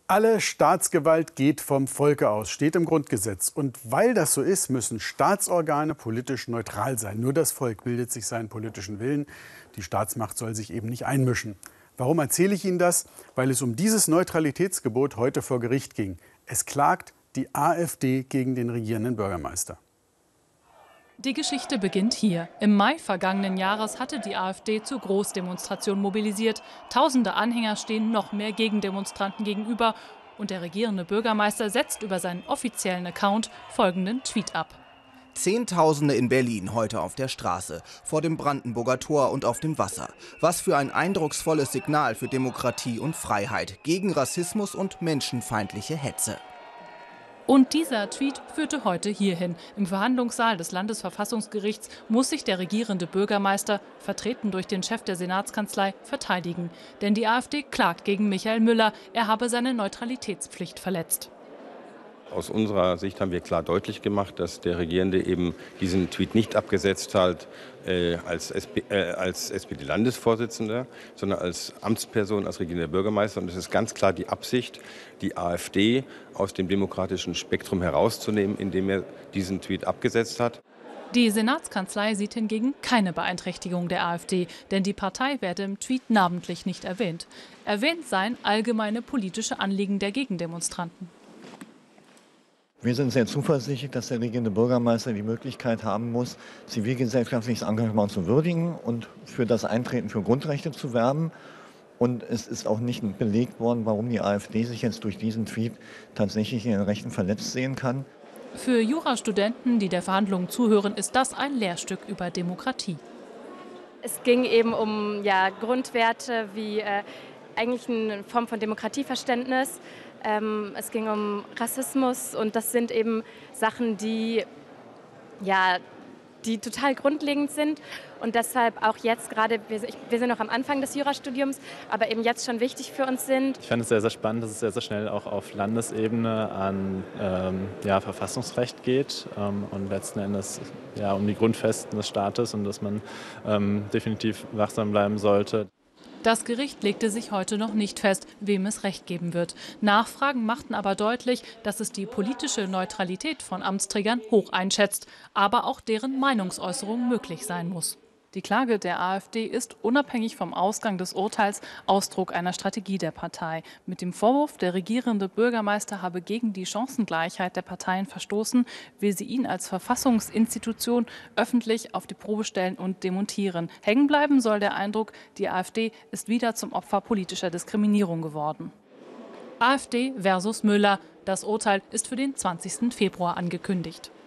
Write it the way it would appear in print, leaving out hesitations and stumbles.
Alle Staatsgewalt geht vom Volke aus, steht im Grundgesetz. Und weil das so ist, müssen Staatsorgane politisch neutral sein. Nur das Volk bildet sich seinen politischen Willen. Die Staatsmacht soll sich eben nicht einmischen. Warum erzähle ich Ihnen das? Weil es um dieses Neutralitätsgebot heute vor Gericht ging. Es klagt die AfD gegen den regierenden Bürgermeister. Die Geschichte beginnt hier. Im Mai vergangenen Jahres hatte die AfD zur Großdemonstration mobilisiert. Tausende Anhänger stehen noch mehr Gegendemonstranten gegenüber. Und der regierende Bürgermeister setzt über seinen offiziellen Account folgenden Tweet ab. Zehntausende in Berlin heute auf der Straße, vor dem Brandenburger Tor und auf dem Wasser. Was für ein eindrucksvolles Signal für Demokratie und Freiheit gegen Rassismus und menschenfeindliche Hetze. Und dieser Tweet führte heute hierhin. Im Verhandlungssaal des Landesverfassungsgerichts muss sich der regierende Bürgermeister, vertreten durch den Chef der Senatskanzlei, verteidigen. Denn die AfD klagt gegen Michael Müller, er habe seine Neutralitätspflicht verletzt. Aus unserer Sicht haben wir klar deutlich gemacht, dass der Regierende eben diesen Tweet nicht abgesetzt hat als SPD-Landesvorsitzender, sondern als Amtsperson, als regierender Bürgermeister. Und es ist ganz klar die Absicht, die AfD aus dem demokratischen Spektrum herauszunehmen, indem er diesen Tweet abgesetzt hat. Die Senatskanzlei sieht hingegen keine Beeinträchtigung der AfD, denn die Partei werde im Tweet namentlich nicht erwähnt. Erwähnt seien allgemeine politische Anliegen der Gegendemonstranten. Wir sind sehr zuversichtlich, dass der regierende Bürgermeister die Möglichkeit haben muss, zivilgesellschaftliches Engagement zu würdigen und für das Eintreten für Grundrechte zu werben. Und es ist auch nicht belegt worden, warum die AfD sich jetzt durch diesen Tweet tatsächlich in den Rechten verletzt sehen kann. Für Jurastudenten, die der Verhandlung zuhören, ist das ein Lehrstück über Demokratie. Es ging eben um Grundwerte wie eigentlich eine Form von Demokratieverständnis. Es ging um Rassismus und das sind eben Sachen, die total grundlegend sind und deshalb auch jetzt gerade, wir sind noch am Anfang des Jurastudiums, aber eben jetzt schon wichtig für uns sind. Ich fand es sehr, sehr spannend, dass es sehr, sehr schnell auch auf Landesebene an Verfassungsrecht geht und letzten Endes um die Grundfesten des Staates und dass man definitiv wachsam bleiben sollte. Das Gericht legte sich heute noch nicht fest, wem es Recht geben wird. Nachfragen machten aber deutlich, dass es die politische Neutralität von Amtsträgern hoch einschätzt, aber auch deren Meinungsäußerung möglich sein muss. Die Klage der AfD ist unabhängig vom Ausgang des Urteils Ausdruck einer Strategie der Partei. Mit dem Vorwurf, der regierende Bürgermeister habe gegen die Chancengleichheit der Parteien verstoßen, will sie ihn als Verfassungsinstitution öffentlich auf die Probe stellen und demontieren. Hängen bleiben soll der Eindruck, die AfD ist wieder zum Opfer politischer Diskriminierung geworden. AfD versus Müller. Das Urteil ist für den 20. Februar angekündigt.